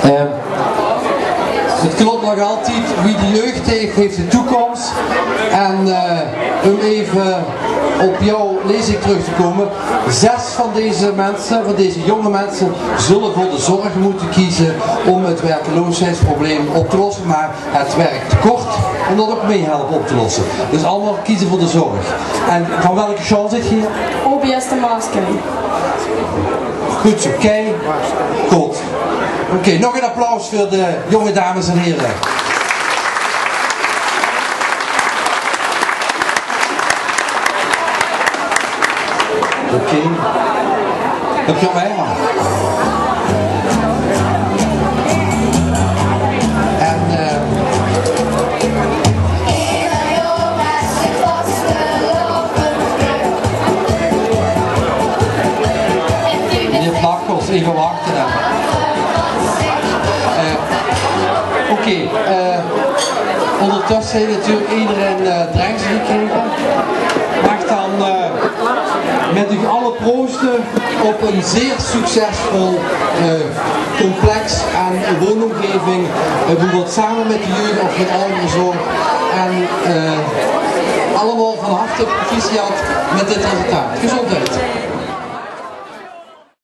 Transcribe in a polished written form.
Het klopt nog altijd, wie de jeugd heeft, heeft de toekomst. En om even op jouw lezing terug te komen, 6 van deze mensen, van deze jonge mensen, zullen voor de zorg moeten kiezen om het werkloosheidsprobleem op te lossen, maar het werktekort om dat ook meehelpen op te lossen. Dus allemaal kiezen voor de zorg. En van welke school zit je hier? OBS de Maaskei. Goed zo, kei, goed. Oké, nog een applaus voor de jonge dames en heren. Oké. Heb je al mij aan? Meneer Plakkels, even wachten dan. Oké, ondertussen heeft natuurlijk iedereen dranks gekregen. Mag dan met u alle proosten op een zeer succesvol complex en woonomgeving, bijvoorbeeld samen met de jeugd of met ouderenzorg. En allemaal van harte proficiat met dit resultaat. Gezondheid.